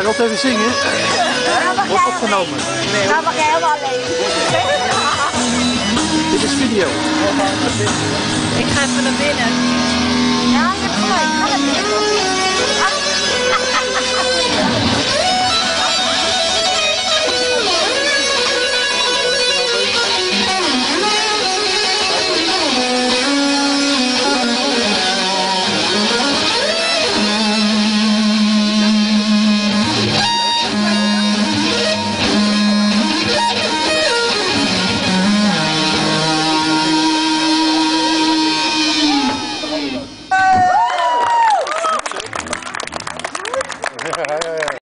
Charlotte even zingen? Wordt opgenomen. Nou mag jij helemaal alleen. Dit is video. Ik ga even naar binnen. Ja, je hebt gelijk. Ga naar binnen.